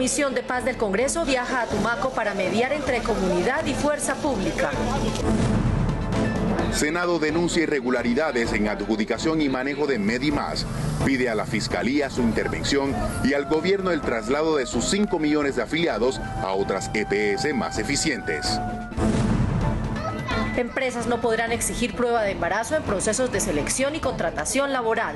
Comisión de Paz del Congreso viaja a Tumaco para mediar entre comunidad y fuerza pública. Senado denuncia irregularidades en adjudicación y manejo de Medimás. Pide a la Fiscalía su intervención y al gobierno el traslado de sus 5 millones de afiliados a otras EPS más eficientes. Empresas no podrán exigir prueba de embarazo en procesos de selección y contratación laboral.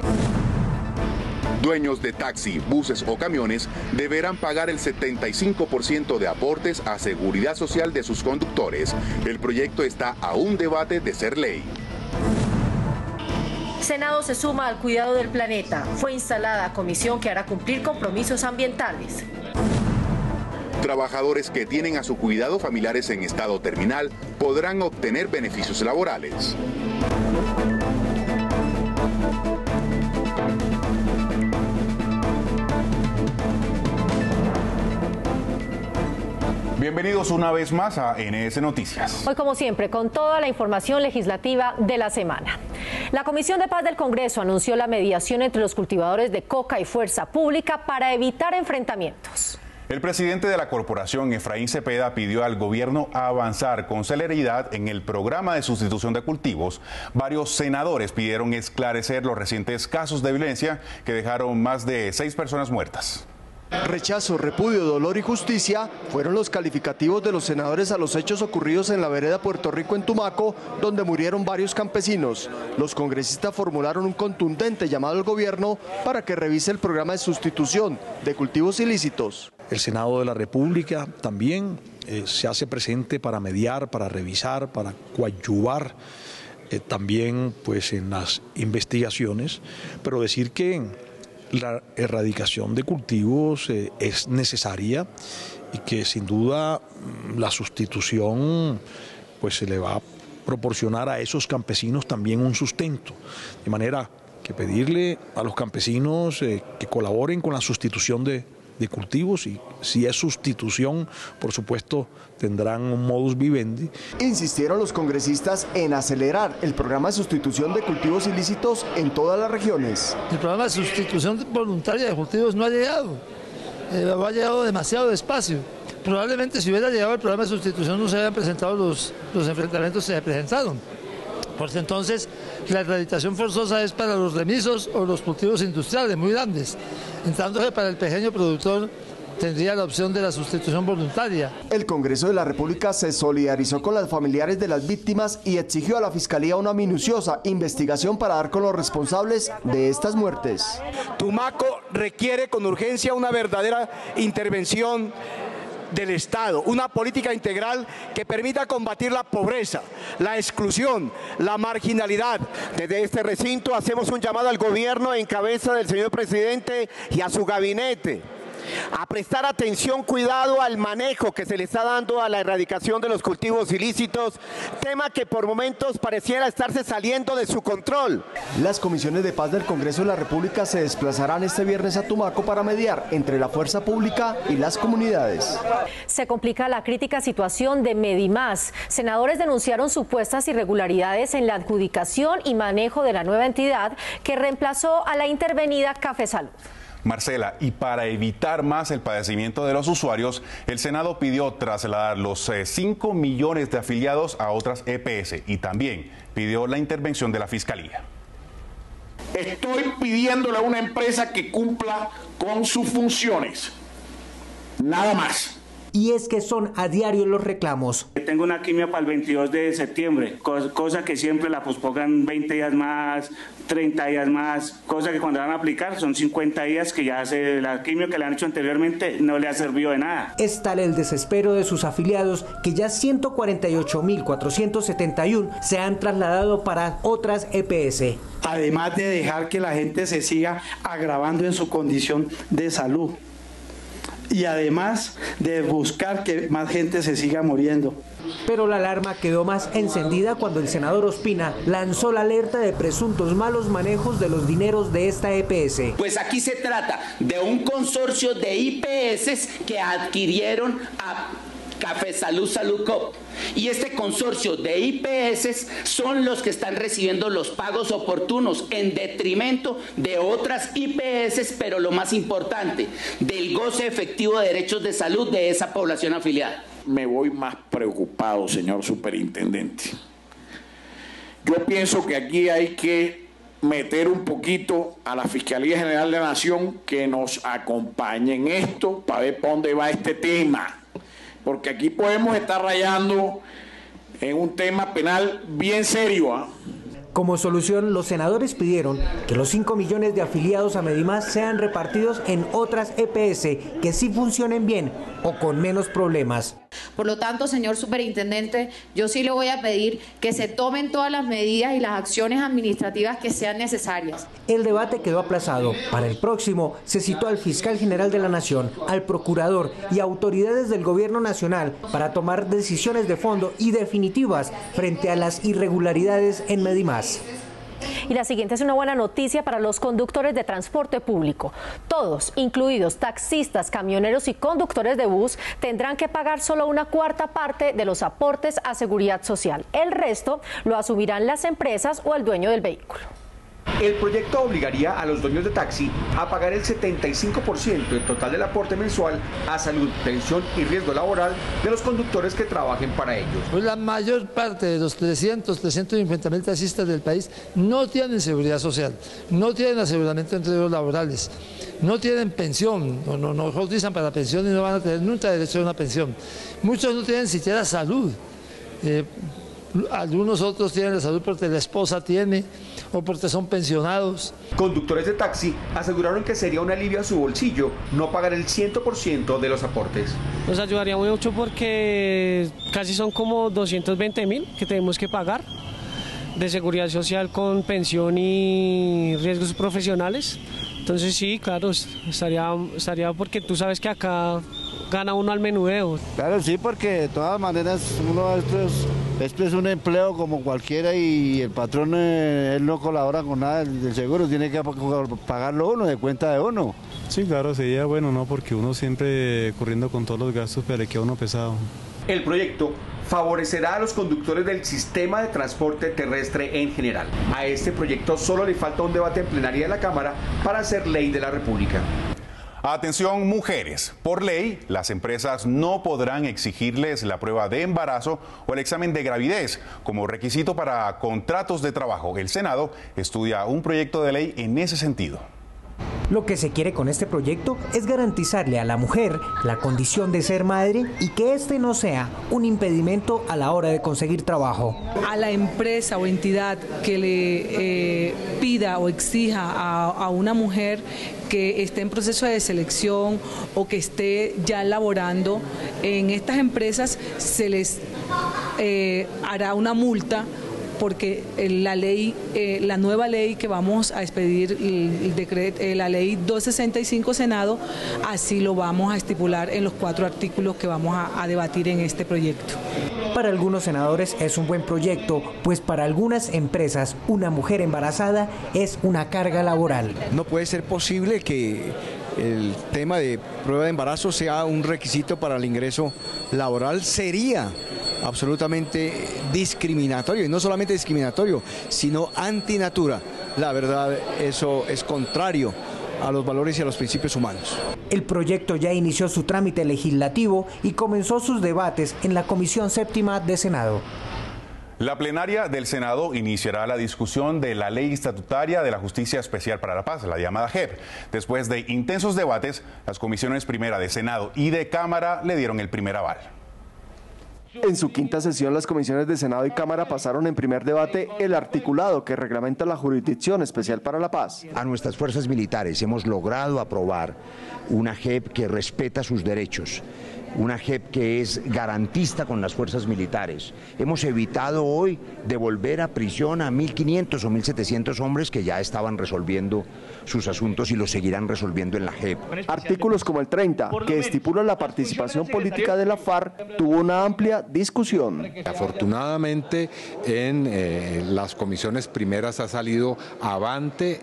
Dueños de taxi, buses o camiones deberán pagar el 75% de aportes a seguridad social de sus conductores. El proyecto está a un debate de ser ley. Senado se suma al cuidado del planeta. Fue instalada comisión que hará cumplir compromisos ambientales. Trabajadores que tienen a su cuidado familiares en estado terminal podrán obtener beneficios laborales. Bienvenidos una vez más a NS Noticias. Hoy, como siempre, con toda la información legislativa de la semana. La Comisión de Paz del Congreso anunció la mediación entre los cultivadores de coca y fuerza pública para evitar enfrentamientos. El presidente de la corporación, Efraín Cepeda, pidió al gobierno avanzar con celeridad en el programa de sustitución de cultivos. Varios senadores pidieron esclarecer los recientes casos de violencia que dejaron más de 6 personas muertas. Rechazo, repudio, dolor y justicia fueron los calificativos de los senadores a los hechos ocurridos en la vereda Puerto Rico en Tumaco, donde murieron varios campesinos. Los congresistas formularon un contundente llamado al gobierno para que revise el programa de sustitución de cultivos ilícitos. El Senado de la República también se hace presente para mediar, para revisar, para coadyuvar también pues, en las investigaciones, pero decir que la erradicación de cultivos es necesaria y que sin duda la sustitución pues, se le va a proporcionar a esos campesinos también un sustento, de manera que pedirle a los campesinos que colaboren con la sustitución de cultivos, y si es sustitución, por supuesto, tendrán un modus vivendi. Insistieron los congresistas en acelerar el programa de sustitución de cultivos ilícitos en todas las regiones. El programa de sustitución voluntaria de cultivos no ha llegado, ha llegado demasiado despacio. Probablemente si hubiera llegado el programa de sustitución no se habían presentado los enfrentamientos que se presentaron. Pues entonces la erradicación forzosa es para los remisos o los cultivos industriales muy grandes, en tanto que para el pequeño productor tendría la opción de la sustitución voluntaria. El Congreso de la República se solidarizó con los familiares de las víctimas y exigió a la Fiscalía una minuciosa investigación para dar con los responsables de estas muertes. Tumaco requiere con urgencia una verdadera intervención del Estado, una política integral que permita combatir la pobreza, la exclusión, la marginalidad. Desde este recinto hacemos un llamado al gobierno en cabeza del señor presidente y a su gabinete a prestar atención, cuidado al manejo que se le está dando a la erradicación de los cultivos ilícitos, tema que por momentos pareciera estarse saliendo de su control. Las comisiones de paz del Congreso de la República se desplazarán este viernes a Tumaco para mediar entre la fuerza pública y las comunidades. Se complica la crítica situación de Medimás. Senadores denunciaron supuestas irregularidades en la adjudicación y manejo de la nueva entidad que reemplazó a la intervenida Café Salud. Marcela, y para evitar más el padecimiento de los usuarios, el Senado pidió trasladar los 5 millones de afiliados a otras EPS y también pidió la intervención de la Fiscalía. Estoy pidiéndole a una empresa que cumpla con sus funciones, nada más. Y es que son a diario los reclamos. Tengo una quimio para el 22 de septiembre, cosa que siempre la pospongan 20 días más, 30 días más, cosa que cuando van a aplicar son 50 días que ya la quimio que le han hecho anteriormente no le ha servido de nada. Es tal el desespero de sus afiliados que ya 148.471 se han trasladado para otras EPS. Además de dejar que la gente se siga agravando en su condición de salud. Y además de buscar que más gente se siga muriendo. Pero la alarma quedó más encendida cuando el senador Ospina lanzó la alerta de presuntos malos manejos de los dineros de esta EPS. Pues aquí se trata de un consorcio de IPS que adquirieron a Cafesalud Saludcoop y este consorcio de IPS son los que están recibiendo los pagos oportunos en detrimento de otras IPS, pero lo más importante, del goce efectivo de derechos de salud de esa población afiliada. Me voy más preocupado, señor superintendente. Yo pienso que aquí hay que meter un poquito a la Fiscalía General de la Nación que nos acompañe en esto para ver para dónde va este tema. Porque aquí podemos estar rayando en un tema penal bien serio, ¿eh? Como solución, los senadores pidieron que los 5 millones de afiliados a Medimás sean repartidos en otras EPS que sí funcionen bien o con menos problemas. Por lo tanto, señor superintendente, yo sí le voy a pedir que se tomen todas las medidas y las acciones administrativas que sean necesarias. El debate quedó aplazado. Para el próximo se citó al fiscal general de la Nación, al procurador y autoridades del gobierno nacional para tomar decisiones de fondo y definitivas frente a las irregularidades en Medimás. Y la siguiente es una buena noticia para los conductores de transporte público. Todos, incluidos taxistas, camioneros y conductores de bus, tendrán que pagar solo una cuarta parte de los aportes a seguridad social. El resto lo asumirán las empresas o el dueño del vehículo. El proyecto obligaría a los dueños de taxi a pagar el 75% del total del aporte mensual a salud, pensión y riesgo laboral de los conductores que trabajen para ellos. Pues la mayor parte de los 350.000 taxistas del país no tienen seguridad social, no tienen aseguramiento entre riesgos laborales, no tienen pensión, no cotizan para la pensión y no van a tener nunca derecho a una pensión. Muchos no tienen siquiera salud. Algunos otros tienen la salud porque la esposa tiene o porque son pensionados. Conductores de taxi aseguraron que sería un alivio a su bolsillo no pagar el 100% de los aportes. Nos ayudaría mucho porque casi son como 220.000 que tenemos que pagar de seguridad social con pensión y riesgos profesionales. Entonces sí, claro, estaría porque tú sabes que acá gana uno al menudeo. Claro, sí, porque de todas maneras esto es un empleo como cualquiera y el patrón él no colabora con nada del seguro, tiene que pagarlo uno de cuenta de uno. Sí, claro, sería bueno, ¿no? Porque uno siempre corriendo con todos los gastos, pero le queda uno pesado. El proyecto favorecerá a los conductores del sistema de transporte terrestre en general. A este proyecto solo le falta un debate en plenaria de la Cámara para ser ley de la República. Atención mujeres, por ley las empresas no podrán exigirles la prueba de embarazo o el examen de gravidez como requisito para contratos de trabajo. El Senado estudia un proyecto de ley en ese sentido. Lo que se quiere con este proyecto es garantizarle a la mujer la condición de ser madre y que este no sea un impedimento a la hora de conseguir trabajo. A la empresa o entidad que le pida o exija a una mujer que esté en proceso de selección o que esté ya laborando, en estas empresas se les hará una multa porque la nueva ley que vamos a expedir, la ley 265 Senado, así lo vamos a estipular en los 4 artículos que vamos a debatir en este proyecto. Para algunos senadores es un buen proyecto, pues para algunas empresas una mujer embarazada es una carga laboral. No puede ser posible que el tema de prueba de embarazo sea un requisito para el ingreso laboral. Sería absolutamente discriminatorio, y no solamente discriminatorio, sino antinatura. La verdad, eso es contrario a los valores y a los principios humanos. El proyecto ya inició su trámite legislativo y comenzó sus debates en la Comisión Séptima de Senado. La plenaria del Senado iniciará la discusión de la Ley Estatutaria de la Justicia Especial para la Paz, la llamada JEP. Después de intensos debates, las comisiones primera de Senado y de Cámara le dieron el primer aval. En su quinta sesión, las comisiones de Senado y Cámara pasaron en primer debate el articulado que reglamenta la Jurisdicción Especial para la Paz. A nuestras fuerzas militares hemos logrado aprobar una JEP que respeta sus derechos, una JEP que es garantista con las fuerzas militares. Hemos evitado hoy devolver a prisión a 1.500 o 1.700 hombres que ya estaban resolviendo sus asuntos y los seguirán resolviendo en la JEP. Artículos como el 30, que estipula la participación política de la FARC, tuvo una amplia discusión. Afortunadamente en las comisiones primeras ha salido avante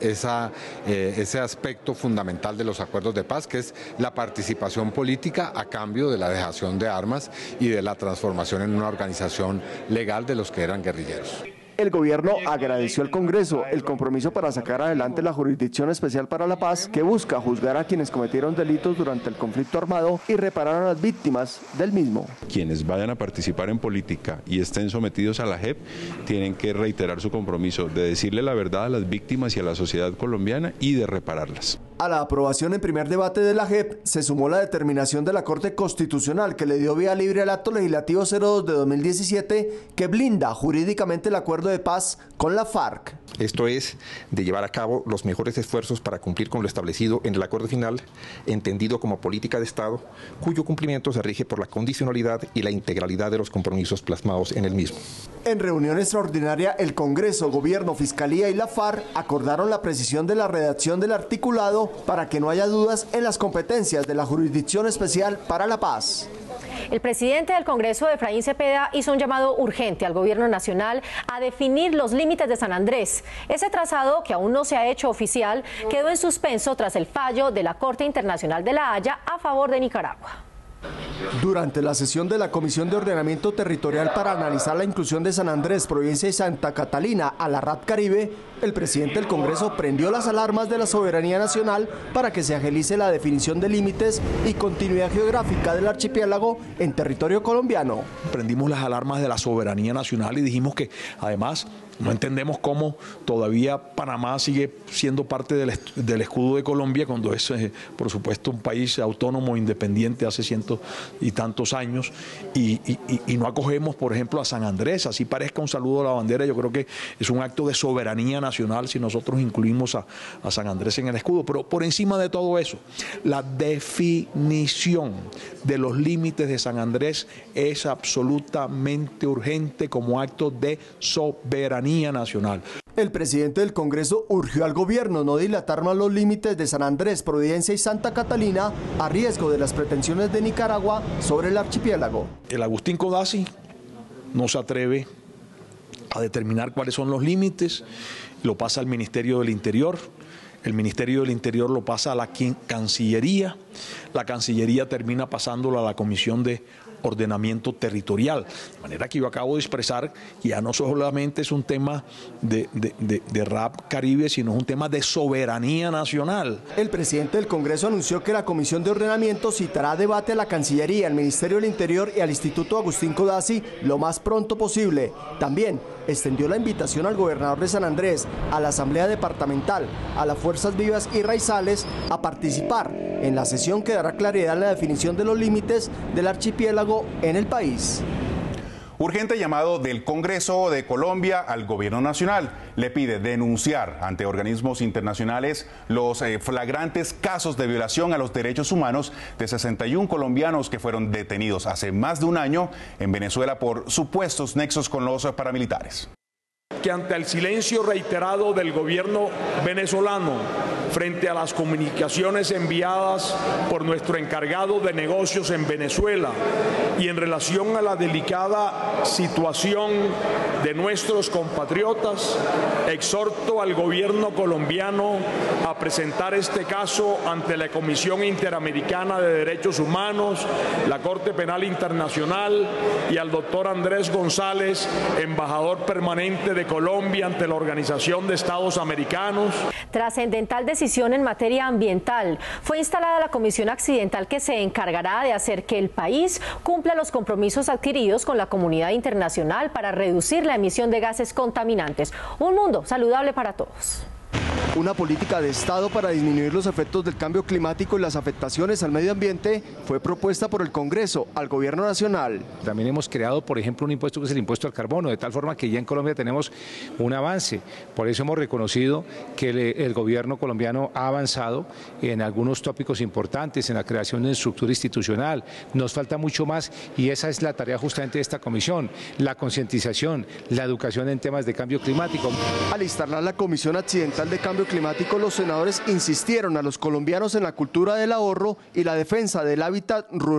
ese aspecto fundamental de los acuerdos de paz, que es la participación política a cambio de de la dejación de armas y de la transformación en una organización legal de los que eran guerrilleros. El gobierno agradeció al Congreso el compromiso para sacar adelante la Jurisdicción Especial para la Paz, que busca juzgar a quienes cometieron delitos durante el conflicto armado y reparar a las víctimas del mismo. Quienes vayan a participar en política y estén sometidos a la JEP tienen que reiterar su compromiso de decirle la verdad a las víctimas y a la sociedad colombiana y de repararlas. A la aprobación en primer debate de la JEP se sumó la determinación de la Corte Constitucional que le dio vía libre al Acto Legislativo 02 de 2017 que blinda jurídicamente el acuerdo de paz con la FARC. Esto es de llevar a cabo los mejores esfuerzos para cumplir con lo establecido en el acuerdo final, entendido como política de Estado, cuyo cumplimiento se rige por la condicionalidad y la integralidad de los compromisos plasmados en el mismo. En reunión extraordinaria, el Congreso, Gobierno, Fiscalía y la FARC acordaron la precisión de la redacción del articulado para que no haya dudas en las competencias de la Jurisdicción Especial para la Paz. El presidente del Congreso, Efraín Cepeda, hizo un llamado urgente al gobierno nacional a definir los límites de San Andrés. Ese trazado, que aún no se ha hecho oficial, quedó en suspenso tras el fallo de la Corte Internacional de La Haya a favor de Nicaragua. Durante la sesión de la Comisión de Ordenamiento Territorial para analizar la inclusión de San Andrés, Providencia y Santa Catalina a la RAP Caribe, el presidente del Congreso prendió las alarmas de la soberanía nacional para que se agilice la definición de límites y continuidad geográfica del archipiélago en territorio colombiano. Prendimos las alarmas de la soberanía nacional y dijimos que además no entendemos cómo todavía Panamá sigue siendo parte del escudo de Colombia cuando es, por supuesto, un país autónomo, independiente hace cientos y tantos años y no acogemos, por ejemplo, a San Andrés. Así parezca un saludo a la bandera, yo creo que es un acto de soberanía nacional si nosotros incluimos a San Andrés en el escudo. Pero por encima de todo eso, la definición de los límites de San Andrés es absolutamente urgente como acto de soberanía nacional. El presidente del Congreso urgió al gobierno no dilatar más los límites de San Andrés, Providencia y Santa Catalina a riesgo de las pretensiones de Nicaragua sobre el archipiélago. El Agustín Codazzi no se atreve a determinar cuáles son los límites, lo pasa al Ministerio del Interior. El Ministerio del Interior lo pasa a la Cancillería, la Cancillería termina pasándolo a la Comisión de Ordenamiento Territorial. De manera que yo acabo de expresar que ya no solamente es un tema de RAP Caribe, sino es un tema de soberanía nacional. El presidente del Congreso anunció que la Comisión de Ordenamiento citará a debate a la Cancillería, al Ministerio del Interior y al Instituto Agustín Codazzi lo más pronto posible. También extendió la invitación al gobernador de San Andrés, a la Asamblea Departamental, a las Fuerzas Vivas y Raizales a participar en la sesión que dará claridad en la definición de los límites del archipiélago en el país. Urgente llamado del Congreso de Colombia al Gobierno Nacional. Le pide denunciar ante organismos internacionales los flagrantes casos de violación a los derechos humanos de 61 colombianos que fueron detenidos hace más de un año en Venezuela por supuestos nexos con los paramilitares. Que ante el silencio reiterado del gobierno venezolano frente a las comunicaciones enviadas por nuestro encargado de negocios en Venezuela y en relación a la delicada situación de nuestros compatriotas, exhorto al gobierno colombiano a presentar este caso ante la Comisión Interamericana de Derechos Humanos, la Corte Penal Internacional y al doctor Andrés González, embajador permanente de Colombia ante la Organización de Estados Americanos. Trascendental decisión en materia ambiental. Fue instalada la Comisión Accidental que se encargará de hacer que el país cumpla los compromisos adquiridos con la comunidad internacional para reducir la emisión de gases contaminantes. Un mundo saludable para todos. Una política de Estado para disminuir los efectos del cambio climático y las afectaciones al medio ambiente fue propuesta por el Congreso al Gobierno Nacional. También hemos creado, por ejemplo, un impuesto que es el impuesto al carbono, de tal forma que ya en Colombia tenemos un avance. Por eso hemos reconocido que el gobierno colombiano ha avanzado en algunos tópicos importantes, en la creación de estructura institucional. Nos falta mucho más y esa es la tarea justamente de esta comisión, la concientización, la educación en temas de cambio climático. Al instalar la Comisión Accidental de Cambio Climático, los senadores insistieron a los colombianos en la cultura del ahorro y la defensa del hábitat rural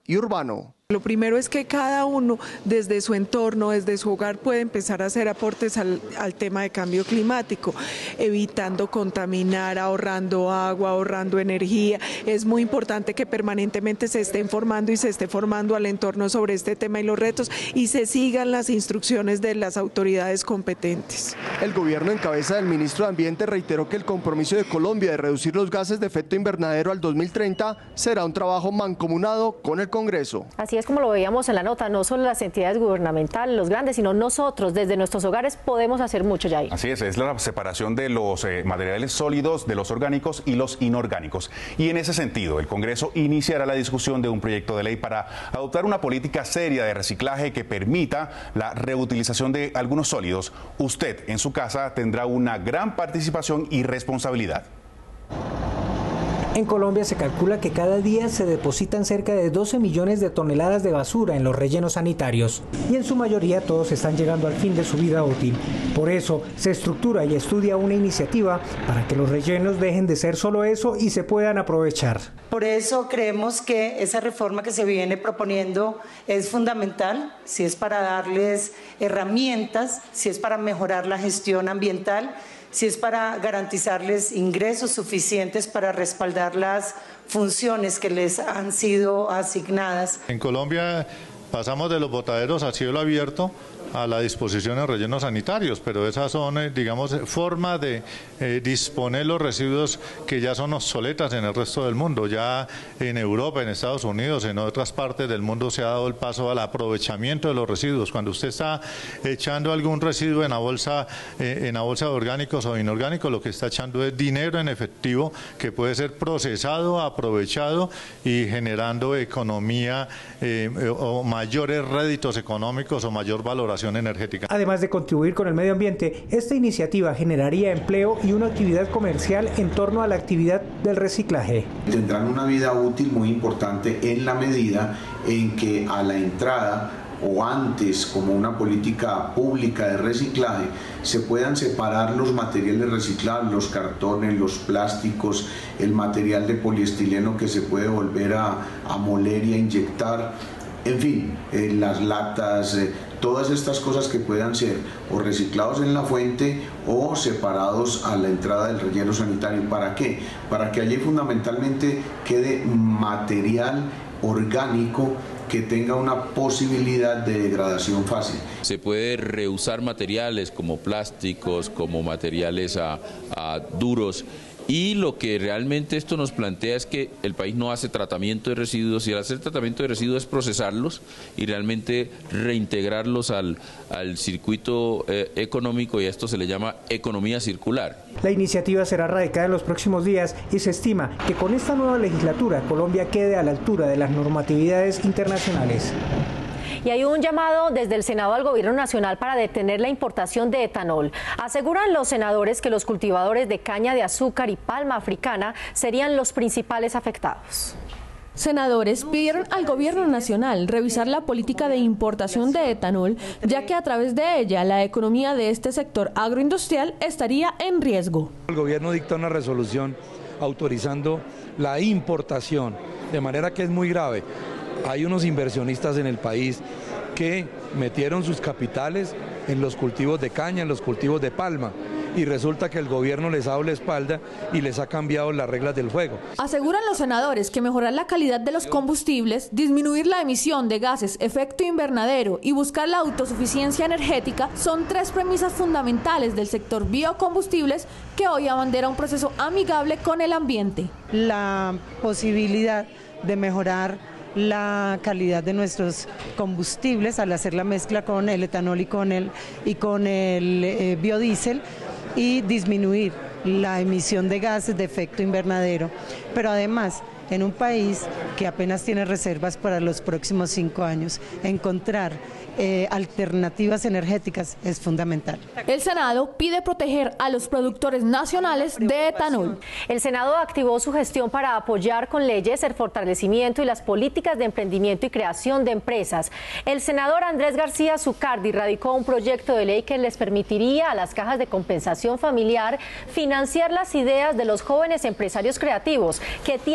y urbano. Lo primero es que cada uno desde su entorno, desde su hogar puede empezar a hacer aportes al tema de cambio climático, evitando contaminar, ahorrando agua, ahorrando energía. Es muy importante que permanentemente se esté informando y se esté formando al entorno sobre este tema y los retos y se sigan las instrucciones de las autoridades competentes. El gobierno en cabeza del ministro de Ambiente reiteró que el compromiso de Colombia de reducir los gases de efecto invernadero al 2030 será un trabajo mancomunado con el Congreso. Así es como lo veíamos en la nota, no solo las entidades gubernamentales, los grandes, sino nosotros desde nuestros hogares podemos hacer mucho, Yair. Así es la separación de los materiales sólidos, de los orgánicos y los inorgánicos. Y en ese sentido, el Congreso iniciará la discusión de un proyecto de ley para adoptar una política seria de reciclaje que permita la reutilización de algunos sólidos. Usted en su casa tendrá una gran participación y responsabilidad. En Colombia se calcula que cada día se depositan cerca de 12 millones de toneladas de basura en los rellenos sanitarios y en su mayoría todos están llegando al fin de su vida útil. Por eso se estructura y estudia una iniciativa para que los rellenos dejen de ser solo eso y se puedan aprovechar. Por eso creemos que esa reforma que se viene proponiendo es fundamental, si es para darles herramientas, si es para mejorar la gestión ambiental, si es para garantizarles ingresos suficientes para respaldar las funciones que les han sido asignadas. En Colombia pasamos de los botaderos a cielo abierto a la disposición de rellenos sanitarios, pero esas son, digamos, formas de disponer los residuos que ya son obsoletas en el resto del mundo. Ya en Europa, en Estados Unidos, en otras partes del mundo se ha dado el paso al aprovechamiento de los residuos. Cuando usted está echando algún residuo en la bolsa de orgánicos o inorgánicos, lo que está echando es dinero en efectivo que puede ser procesado, aprovechado y generando economía o mayores réditos económicos o mayor valoración energética. Además de contribuir con el medio ambiente, esta iniciativa generaría empleo y una actividad comercial en torno a la actividad del reciclaje. Tendrán una vida útil muy importante en la medida en que a la entrada o antes, como una política pública de reciclaje, se puedan separar los materiales reciclables, los cartones, los plásticos, el material de poliestileno que se puede volver a moler y a inyectar, en fin, las latas, todas estas cosas que puedan ser o reciclados en la fuente o separados a la entrada del relleno sanitario. ¿Para qué? Para que allí fundamentalmente quede material orgánico que tenga una posibilidad de degradación fácil. Se puede reusar materiales como plásticos, como materiales duros. Y lo que realmente esto nos plantea es que el país no hace tratamiento de residuos y al hacer tratamiento de residuos es procesarlos y realmente reintegrarlos al circuito económico y a esto se le llama economía circular. La iniciativa será radicada en los próximos días y se estima que con esta nueva legislatura Colombia quede a la altura de las normatividades internacionales. Y hay un llamado desde el Senado al Gobierno Nacional para detener la importación de etanol. Aseguran los senadores que los cultivadores de caña de azúcar y palma africana serían los principales afectados. Senadores pidieron al Gobierno Nacional revisar la política de importación de etanol, ya que a través de ella la economía de este sector agroindustrial estaría en riesgo. El Gobierno dicta una resolución autorizando la importación, de manera que es muy grave. Hay unos inversionistas en el país que metieron sus capitales en los cultivos de caña, en los cultivos de palma, y resulta que el gobierno les ha dado la espalda y les ha cambiado las reglas del juego. Aseguran los senadores que mejorar la calidad de los combustibles, disminuir la emisión de gases efecto invernadero y buscar la autosuficiencia energética son tres premisas fundamentales del sector biocombustibles que hoy abandera un proceso amigable con el ambiente. La posibilidad de mejorar la calidad de nuestros combustibles al hacer la mezcla con el etanol y con el biodiesel y disminuir la emisión de gases de efecto invernadero, pero además en un país que apenas tiene reservas para los próximos 5 años, encontrar alternativas energéticas es fundamental. El Senado pide proteger a los productores nacionales de etanol. El Senado activó su gestión para apoyar con leyes el fortalecimiento y las políticas de emprendimiento y creación de empresas. El senador Andrés García Zucardi radicó un proyecto de ley que les permitiría a las cajas de compensación familiar financiar las ideas de los jóvenes empresarios creativos que tienen el sueño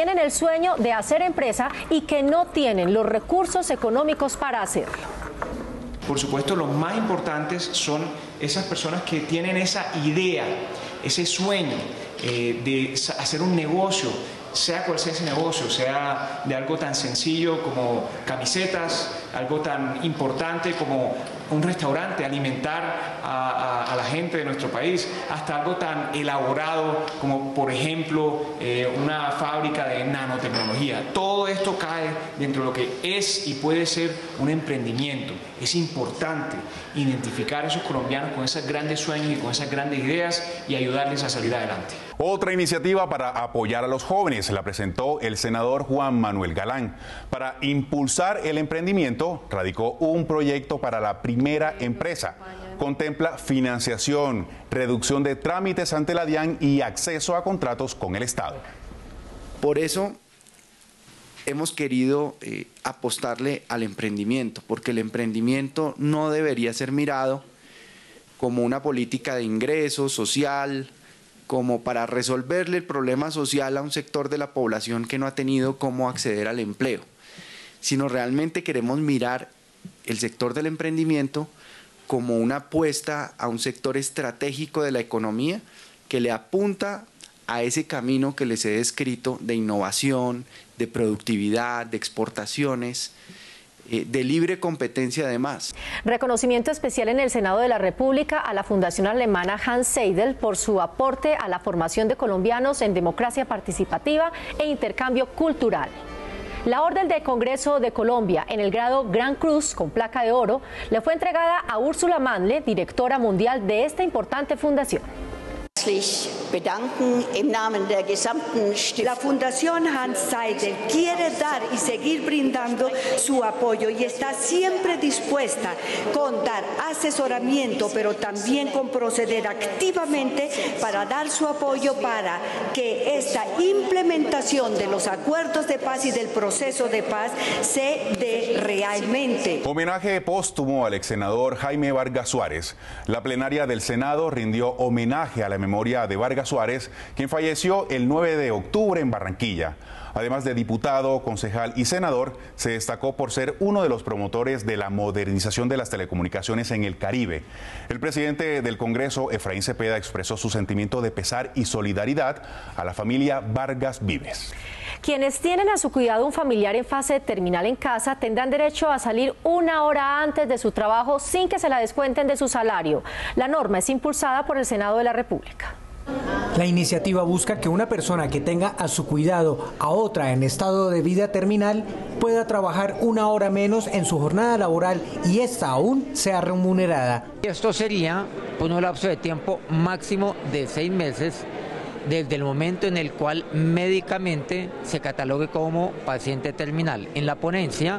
sueño de hacer empresa y que no tienen los recursos económicos para hacerlo. Por supuesto, los más importantes son esas personas que tienen esa idea, ese sueño de hacer un negocio, sea cual sea ese negocio, sea de algo tan sencillo como camisetas, algo tan importante como un restaurante, alimentar a la gente de nuestro país, hasta algo tan elaborado como, por ejemplo, una fábrica de nanotecnología. Todo esto cae dentro de lo que es y puede ser un emprendimiento. Es importante identificar a esos colombianos con esos grandes sueños y con esas grandes ideas y ayudarles a salir adelante. Otra iniciativa para apoyar a los jóvenes la presentó el senador Juan Manuel Galán. Para impulsar el emprendimiento, radicó un proyecto para la primera empresa. Contempla financiación, reducción de trámites ante la DIAN y acceso a contratos con el Estado. Por eso hemos querido apostarle al emprendimiento, porque el emprendimiento no debería ser mirado como una política de ingreso social, como para resolverle el problema social a un sector de la población que no ha tenido cómo acceder al empleo, sino realmente queremos mirar el sector del emprendimiento como una apuesta a un sector estratégico de la economía que le apunta a ese camino que les he descrito de innovación, de productividad, de exportaciones, de libre competencia además. Reconocimiento especial en el Senado de la República a la Fundación Alemana Hans Seidel por su aporte a la formación de colombianos en democracia participativa e intercambio cultural. La Orden del Congreso de Colombia en el grado Gran Cruz con placa de oro le fue entregada a Úrsula Mandle, directora mundial de esta importante fundación. La Fundación Hans Seidel quiere dar y seguir brindando su apoyo y está siempre dispuesta con dar asesoramiento, pero también con proceder activamente para dar su apoyo para que esta implementación de los acuerdos de paz y del proceso de paz se dé realmente. Homenaje póstumo al exsenador Jaime Vargas Suárez. La plenaria del Senado rindió homenaje a la memoria de Vargas Suárez, quien falleció el 9 de octubre en Barranquilla. Además de diputado, concejal y senador, se destacó por ser uno de los promotores de la modernización de las telecomunicaciones en el Caribe. El presidente del Congreso, Efraín Cepeda, expresó su sentimiento de pesar y solidaridad a la familia Vargas Vives. Quienes tienen a su cuidado un familiar en fase terminal en casa tendrán derecho a salir 1 hora antes de su trabajo sin que se la descuenten de su salario. La norma es impulsada por el Senado de la República. La iniciativa busca que una persona que tenga a su cuidado a otra en estado de vida terminal pueda trabajar 1 hora menos en su jornada laboral y esta aún sea remunerada. Esto sería por un lapso de tiempo máximo de 6 meses desde el momento en el cual médicamente se catalogue como paciente terminal. En la ponencia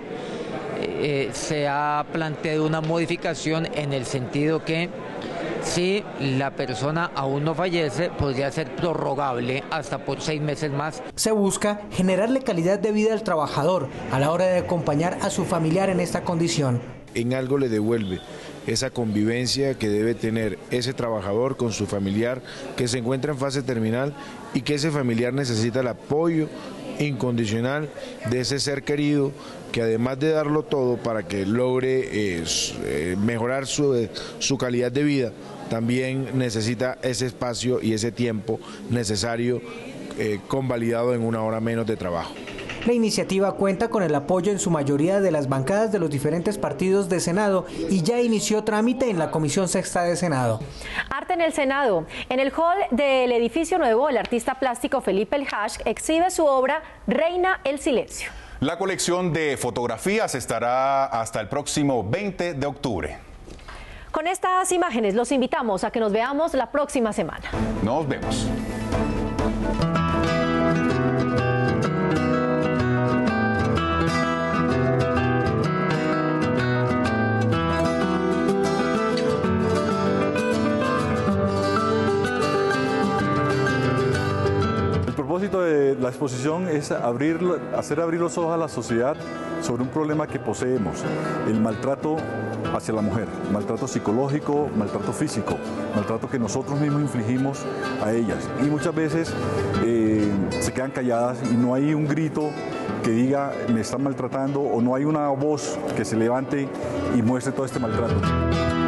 se ha planteado una modificación en el sentido que si la persona aún no fallece, podría ser prorrogable hasta por 6 meses más. Se busca generarle calidad de vida al trabajador a la hora de acompañar a su familiar en esta condición. En algo le devuelve esa convivencia que debe tener ese trabajador con su familiar que se encuentra en fase terminal y que ese familiar necesita el apoyo incondicional de ese ser querido que además de darlo todo para que logre mejorar su calidad de vida, también necesita ese espacio y ese tiempo necesario convalidado en 1 hora menos de trabajo. La iniciativa cuenta con el apoyo en su mayoría de las bancadas de los diferentes partidos de Senado y ya inició trámite en la Comisión Sexta de Senado. Arte en el Senado. En el hall del edificio nuevo, el artista plástico Felipe El Hash exhibe su obra Reina el Silencio. La colección de fotografías estará hasta el próximo 20 de octubre. Con estas imágenes los invitamos a que nos veamos la próxima semana. Nos vemos. El propósito de la exposición es hacer abrir los ojos a la sociedad sobre un problema que poseemos, el maltrato hacia la mujer, maltrato psicológico, maltrato físico, maltrato que nosotros mismos infligimos a ellas. Y muchas veces se quedan calladas y no hay un grito que diga me están maltratando, o no hay una voz que se levante y muestre todo este maltrato.